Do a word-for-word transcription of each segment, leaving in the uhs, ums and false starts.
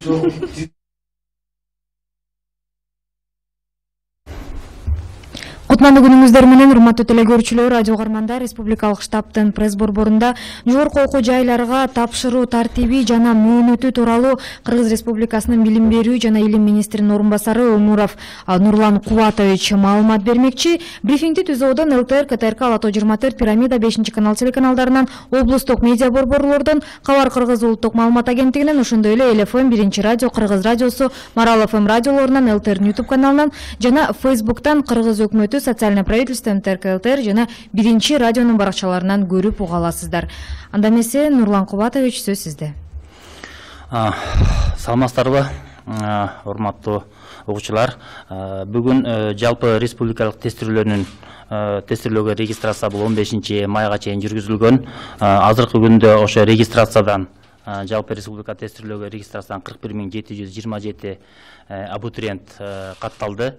Кутмандуу күнүңүздөр менен урматтуу телекөрүүчүлөр, радио угармандар, республикалык штабтын пресс борборунда жогорку окуу жайларга тапшыруу тартиби жана мөөнөтү тууралуу Кыргыз Республикасынын билим берүү жана илим министринин орун басары Өмуров Нурлан Кубатович маалымат бермекчи. Брифингди түзүүдөн ЛТР, КТРК, Лото жыйырма төрт, Пирамида, бешинчи канал телеканалдарынан, облустук медиа борборлордон, Кабар Кыргыз улуттук маалымат агенттигинен, ошондой эле Эл Ф М, биринчи радио, Кыргыз радиосу, Марал Ф М радиолорунан, ЛТР YouTube каналынан жана Фейсбуктан Кыргыз өкмөтү социальное правительство М Т Р К Л Т Р жана биринчи радионун баракчаларынан көрүп уга аласыздар. Анда эмесе Нурлан Кубатович, сөз сизде. Саламатсыздарбы, урматтуу окуучулар. Бүгүн жалпы республикалык тестирөөнүн тестирөөгө регистрация бул он бешинчи майга чейин жүргүзүлгөн. Азыркы күндө ошо регистрациядан жалпы республика тестирөөгө регистрациядан кырк бир миң жети жүз жыйырма жети абитуриент катталды.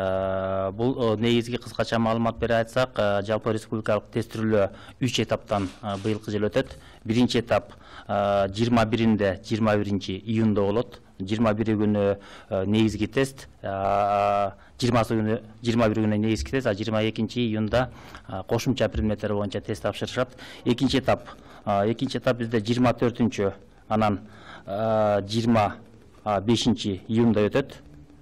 Бул негизги кыскача маалымат берип айтсак, жалпы республикалык тестирөө үч этаптан быйылкы жыл өтөт. Биринчи этап жыйырма биринде жыйырма биринчи июнда болот. жыйырма бир күнү негизги тест, жыйырмасы күнү жыйырма бир күнү негизги тест, а жыйырма экинчи июнда кошумча предметтер боюнча тест тапшырышат. Экинчи этап экинчи этап бизде жыйырма төртүнчү, анан жыйырма бешинчи июнда өтөт.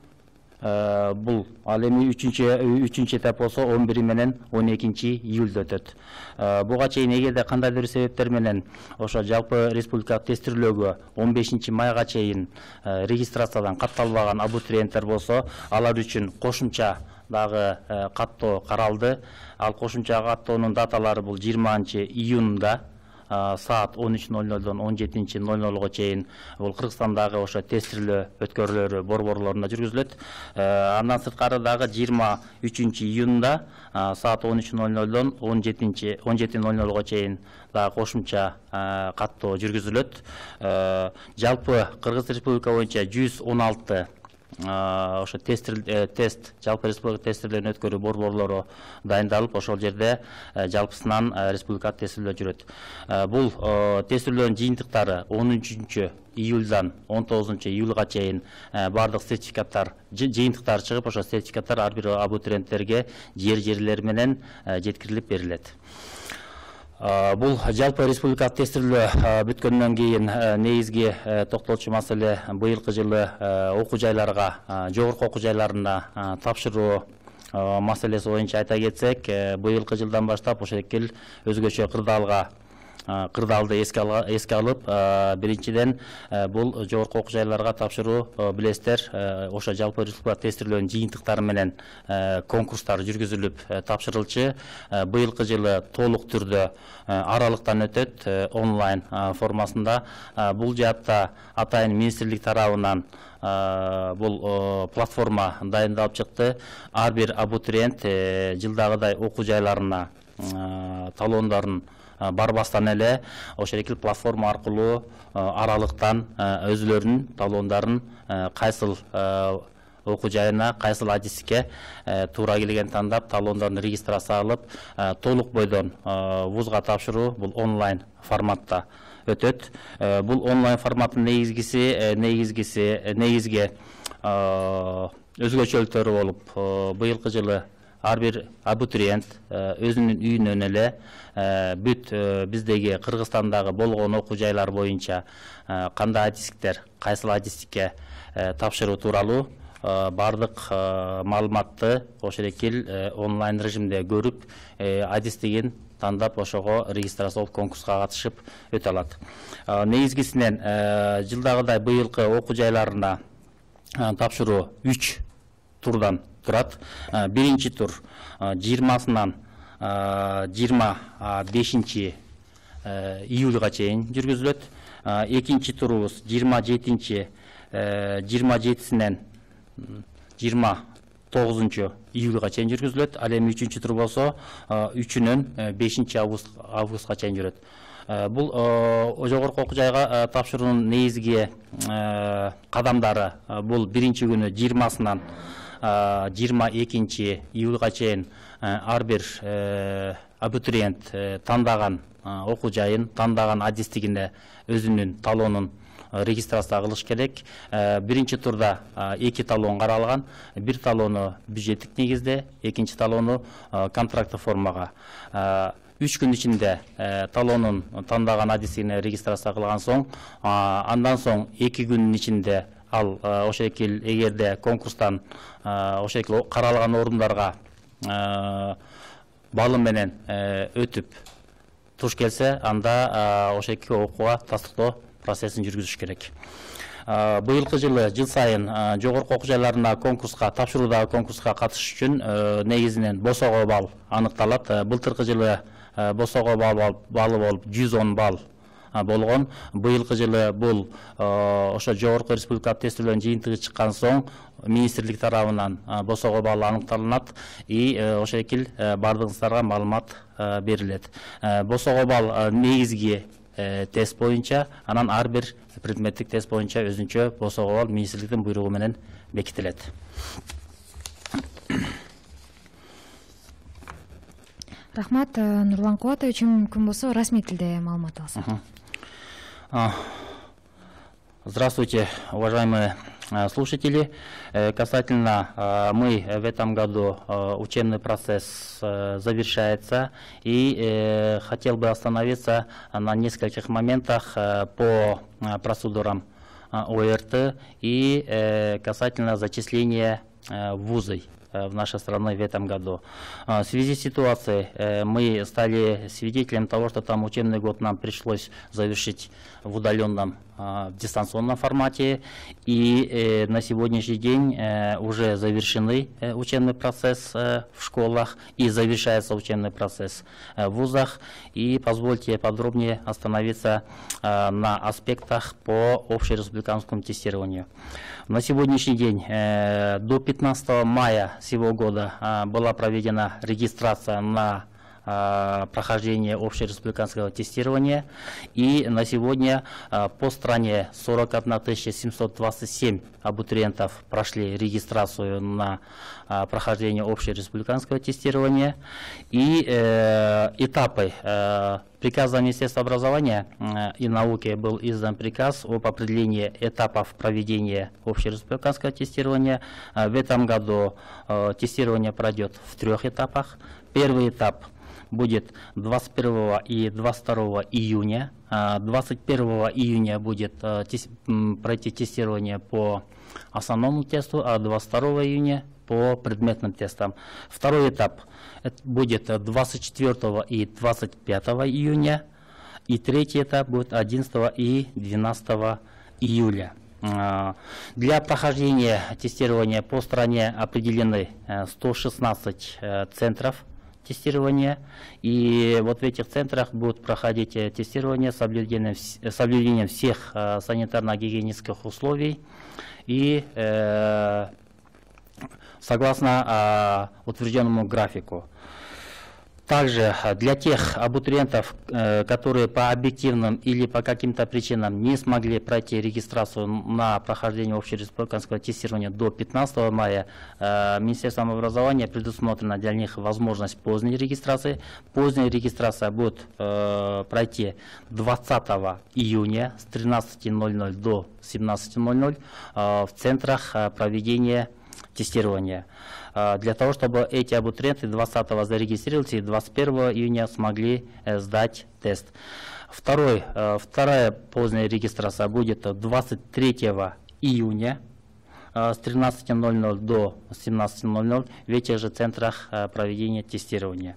Бул ал эми үчүнчү этап болсо он бир менен он экинчи июлда өтөт. Буга чейин эгерде кандайдыр себептер менен ошо жалпы республикалык тестирөөгө он бешинчи майга чейин регистрациядан катталбаган абитуриенттер болсо, алар үчүн кошумча дагы каттоо каралды. Ал кошумча каттоонун даталары бул жыйырманчы июнда саат он үч ноль нолдон он жетинчи ноль нолго чейин бул Кыргызстандагы ошо тестирөө өткөрүүлөрү борборлорунда жүргүзүлөт. Андан сырткары дагы жыйырма үчүнчү июнда саат он үч ноль нолдон он жети ноль нолго чейин дагы кошумча каттоо жүргүзүлөт. Жалпы Кыргыз Республика боюнча жүз он алты ошо тест жалпы республика тестирлерин өткөрүү борборлору дайындалып, ошол жерде жалпысынан республика тестирлөө жүрөт. Бул тестирлөөнүн жыйынтыктары он үчүнчү июлдан он тогузунчу июлга чейин бардык сертификаттар жыйынтыктары чыгып, ошо сертификаттар ар бир абитуриенттерге жер жерлери менен жеткирилип берилет. Бул жалпы республикалык тестирлөө бүткөндөн кийин негизги токтолчу маселе быйылкы жылы окуу жайларга, жогорку окуу жайларына тапшыруу маселеси боюнча айта кетсек, быйылкы жылдан баштап ошол экил өзгөчө кырдаалга кырдаалды эске алып, биринчиден бул жогорку окуу жайларга тапшыруу билесиздер, ошо жалпы республика тестирлөөнүн жыйынтыктары менен конкурстар жүргүзүлүп тапшырылчу. Быйылкы жылы толук түрдө аралыктан өтөт, онлайн формасында. Бул жаатта атайын министрлик тарабынан бул платформа дайындалып чыкты. Ар бир абитуриент жылдагыдай окуу жайларына талондорун барбастан эле ошол экил платформа аркылуу аралыктан өзүлөрүнүн талондорун кайсыл окуу жайына, кайсыл адиске туура келген тандап талондорун регистрация алып, толук бойдон вузга тапшыруу бул онлайн форматта өтөт. Бул онлайн форматтын негизгиси негизгиси негизги өзгөчөлүктөрү болуп, быйылкы жылы ар бир абитуриент өзүнүн үйүнөн эле бүт биздеги Кыргызстандагы болгон окуу жайлар боюнча кандай адистиктер, кайсыл адистикке тапшыруу тууралуу бардык маалыматты ошол экил онлайн режимде көрүп, адистигин тандап ошого регистрация болуп конкурска катышып өтө алат. Негизгисинен жылдагыдай быйылкы окуу жайларына тапшыруу үч турдан турат. Биринчи тур жыйырмасынан жыйырма бешинчи июлга чейин жүргүзүлөт. Экинчи турубуз жыйырма жетинчи жыйырма жетисинен жыйырма тогузунчу июлга чейин жүргүзүлөт. Ал эми үчүнчү тур болсо үчүнөн бешинчи августка чейин жүрөт. Бул жогорку окуу жайга тапшыруунун негизги кадамдары бул биринчи күнү жыйырмасынан жыйырма экинчи июлга чейин ар бир абитуриент тандаган окуу жайын, тандаган адистигине өзүнүн талонун регистрация кылыш керек. Биринчи турда эки талон каралган. Бир талону бюджеттик негизде, экинчи талону контракттык формага. Үч күн ичинде талонун тандаган адисине регистрация кылган соң, андан соң эки күнүн ичинде ал ошекил эгерде конкурстан ошекил каралган орундарга балым менен өтүп туш келсе, анда ошекил окууга тастыктоо процессин жүргүзүш керек. Быйылкы жылы жыл сайын жогорку окуу жайларына конкурска, тапшыруудагы конкурска катышыш үчүн негизинен босого балл аныкталат. Былтыркы жылы босого балы болуп жүз он балл болгон. Быйылкы жылы бул ошо жогорку республикалык тестөөлөрдүн жыйынтыгы чыккан соң министрлик тарабынан босого балл аныкталынат и ошекил бардыгыңыздарга маалымат берилет. Босого балл негизги тест боюнча, анан ар бир предметтик тест боюнча өзүнчө босого балл министрликтин буйругу менен бекитилет. Рахмат, Нурлан Кубатович, мүмкүн болсо расмий тилде маалымат алсак. Здравствуйте, уважаемые слушатели. Касательно, мы в этом году учебный процесс завершается, и хотел бы остановиться на нескольких моментах по процедурам ОРТ и касательно зачисления в вузы в нашей стране в этом году. В связи с ситуацией мы стали свидетелем того, что там учебный год нам пришлось завершить в удаленном, в дистанционном формате, и на сегодняшний день уже завершены учебный процесс в школах и завершается учебный процесс в вузах. И позвольте подробнее остановиться на аспектах по общереспубликанскому тестированию. На сегодняшний день до пятнадцатого мая сего года была проведена регистрация на прохождение общереспубликанского тестирования, и на сегодня по стране сорок одна тысяча семьсот двадцать семь абитуриентов прошли регистрацию на прохождение общереспубликанского тестирования, и э, этапы э, приказом Министерства образования и науки был издан приказ об определении этапов проведения общереспубликанского тестирования. В этом году э, тестирование пройдет в трех этапах. Первый этап будет двадцать первого и двадцать второго июня. двадцать первого июня будет пройти тестирование по основному тесту, а двадцать второго июня по предметным тестам. Второй этап будет двадцать четвёртого и двадцать пятого июня. И третий этап будет одиннадцатого и двенадцатого июля. Для прохождения тестирования по стране определены сто шестнадцать центров тестирования, и вот в этих центрах будут проходить тестирование с соблюдением, с соблюдением всех санитарно-гигиенических условий и э, согласно э, утвержденному графику. Также для тех абитуриентов, которые по объективным или по каким-то причинам не смогли пройти регистрацию на прохождение общереспубликанского тестирования до пятнадцатого мая, Министерством образования предусмотрена для них возможность поздней регистрации. Поздняя регистрация будет пройти двадцатого июня с тринадцати ноль-ноль до семнадцати ноль-ноль в центрах проведения тестирования, для того, чтобы эти абитуриенты двадцатого зарегистрировались и двадцать первого июня смогли сдать тест. Второй, вторая поздняя регистрация будет двадцать третьего июня с тринадцати ноль-ноль до семнадцати ноль-ноль в этих же центрах проведения тестирования.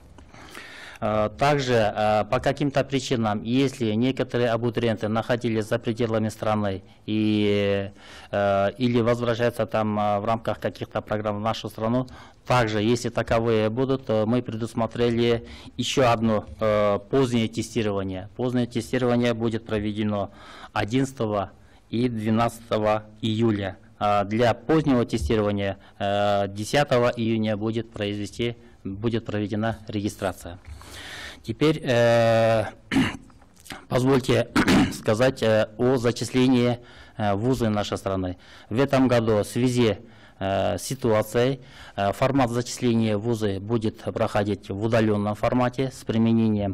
Также по каким-то причинам, если некоторые абитуриенты находились за пределами страны и, или возвращаются там в рамках каких-то программ в нашу страну, также, если таковые будут, мы предусмотрели еще одно позднее тестирование. Позднее тестирование будет проведено одиннадцатого и двенадцатого июля. Для позднего тестирования десятого июня будет, произвести, будет проведена регистрация. Теперь э, позвольте сказать э, о зачислении э, в вузы нашей страны. В этом году в связи э, с ситуацией э, формат зачисления в вузы будет проходить в удаленном формате с применением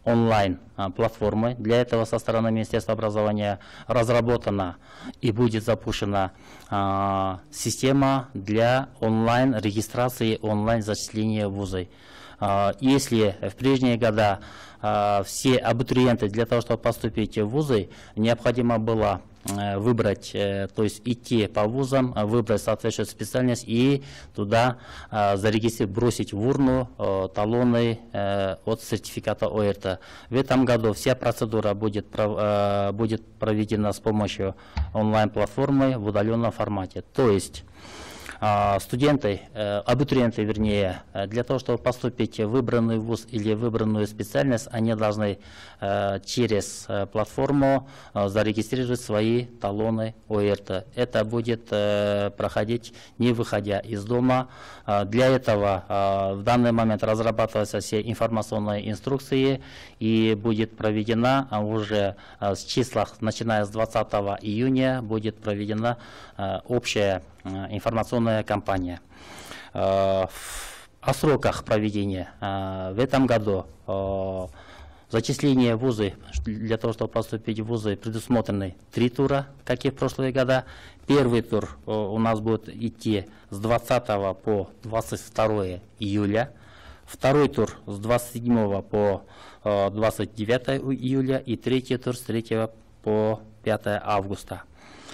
онлайн-платформы. Для этого со стороны Министерства образования разработана и будет запущена а, система для онлайн-регистрации, онлайн-зачисления в вузы. А, если в прежние годы а, все абитуриенты для того, чтобы поступить в вузы, необходимо было выбрать, то есть идти по вузам, выбрать соответствующую специальность и туда зарегистрировать, бросить в урну талоны от сертификата О Р Т. В этом году вся процедура будет, будет проведена с помощью онлайн-платформы в удаленном формате. То есть студенты, абитуриенты, вернее, для того, чтобы поступить в выбранный вуз или выбранную специальность, они должны через платформу зарегистрировать свои талоны О Р Т. Это будет проходить не выходя из дома. Для этого в данный момент разрабатываются все информационные инструкции и будет проведена уже с числах, начиная с двадцатого июня, будет проведена общая информационная кампания. О сроках проведения. В этом году зачисление в вузы, для того, чтобы поступить в вузы, предусмотрены три тура, как и в прошлые года. Первый тур у нас будет идти с двадцатого по двадцать второе июля. Второй тур с двадцать седьмого по двадцать девятое июля. И третий тур с третьего по пятое августа.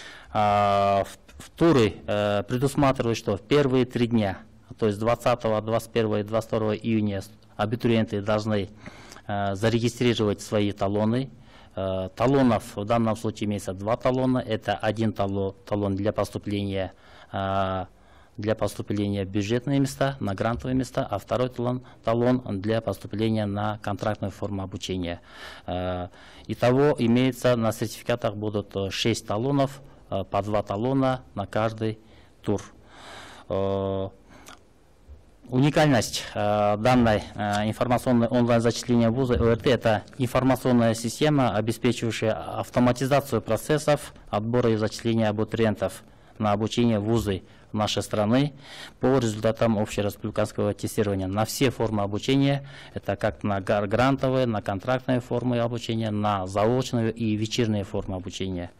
В туры э, предусматривают, что в первые три дня, то есть двадцатого, двадцать первого и двадцать второго июня, абитуриенты должны э, зарегистрировать свои талоны. Э, талонов в данном случае имеется два талона. Это один талон, талон для поступления э, для поступления в бюджетные места, на грантовые места, а второй талон, талон для поступления на контрактную форму обучения. Э, итого имеется на сертификатах будут шесть талонов, по два талона на каждый тур. Уникальность данной информационной онлайн-зачисления вуза О Р Т – это информационная система, обеспечивающая автоматизацию процессов отбора и зачисления абитуриентов на обучение в вузы нашей страны по результатам общереспубликанского тестирования на все формы обучения. Это как на грантовые, на контрактные формы обучения, на заочную и вечерние формы обучения.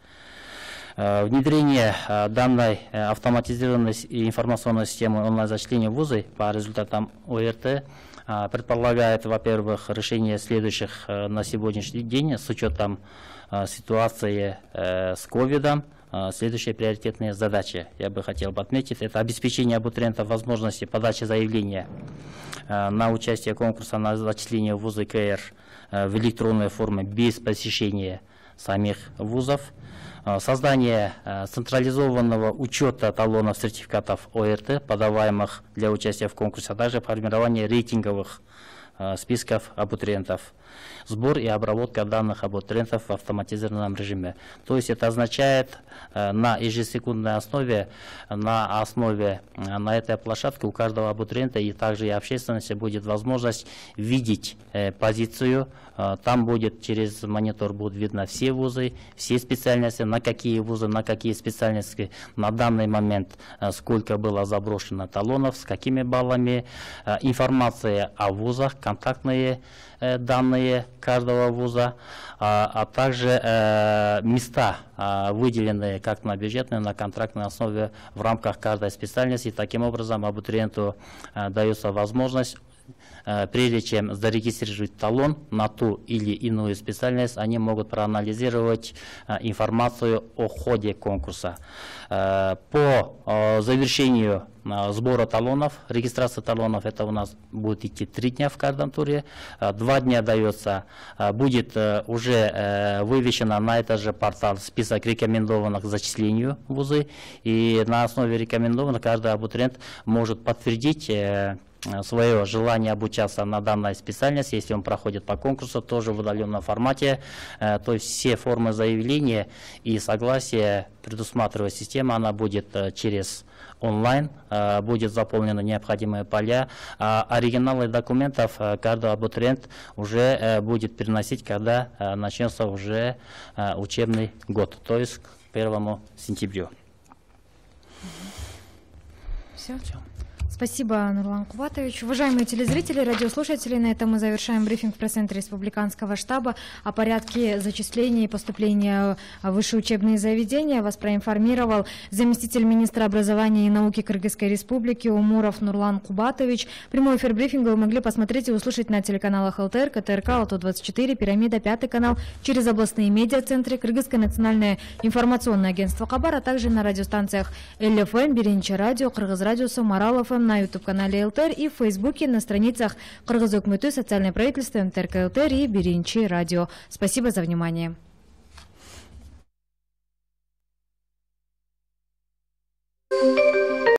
Внедрение данной автоматизированной информационной системы онлайн-зачисления в вузы по результатам О Р Т предполагает, во-первых, решение следующих на сегодняшний день с учетом ситуации с ковидом. Следующие приоритетные задачи, я бы хотел бы отметить, это обеспечение абитуриентов возможности подачи заявления на участие конкурса на зачисление в вузы К Р в электронной форме без посещения самих вузов, создание централизованного учета талонов сертификатов О Р Т, подаваемых для участия в конкурсе, а также формирование рейтинговых списков абитуриентов, сбор и обработка данных абитуриентов в автоматизированном режиме. То есть это означает на ежесекундной основе, на основе на этой площадке у каждого абитуриента и также и общественности будет возможность видеть позицию. Там будет через монитор будут видно все вузы, все специальности, на какие вузы, на какие специальности на данный момент, сколько было заброшено талонов, с какими баллами, информация о вузах, контактные э, данные каждого вуза, а, а также э, места, э, выделенные как на бюджетной, на контрактной основе в рамках каждой специальности. Таким образом, абитуриенту э, дается возможность, э, прежде чем зарегистрировать талон на ту или иную специальность, они могут проанализировать э, информацию о ходе конкурса. Э, по э, завершению сбора талонов, регистрация талонов, это у нас будет идти три дня в каждом туре. Два дня дается, будет уже вывешено на этот же портал список рекомендованных к зачислению в вузы. И на основе рекомендованных каждый абитуриент может подтвердить свое желание обучаться на данной специальности, если он проходит по конкурсу, тоже в удаленном формате. То есть все формы заявления и согласия предусматривает система, она будет через онлайн, будет заполнены необходимые поля. Оригиналы документов каждый абитуриент уже будет переносить, когда начнется уже учебный год, то есть к первому сентябрю. Все. Спасибо. Спасибо, Нурлан Кубатович. Уважаемые телезрители, радиослушатели, на этом мы завершаем брифинг в пресс-центре Республиканского штаба о порядке зачисления и поступления в высшие учебные заведения. Вас проинформировал заместитель министра образования и науки Кыргызской Республики Умуров Нурлан Кубатович. Прямой эфир брифинга вы могли посмотреть и услышать на телеканалах ЛТР, КТРК, Алту двадцать четыре, Пирамида, Пятый канал, через областные медиацентры, Кыргызское национальное информационное агентство Хабар, а также на радиостанциях ЛФМ, Биринчи радио, Кыргыз радиосу, Марал ФМ, на YouTube-канале ЛТР и в Фейсбуке на страницах Кыргыз Өкмөтү, социальное правительство, МТРК ЛТР и Биринчи радио. Спасибо за внимание.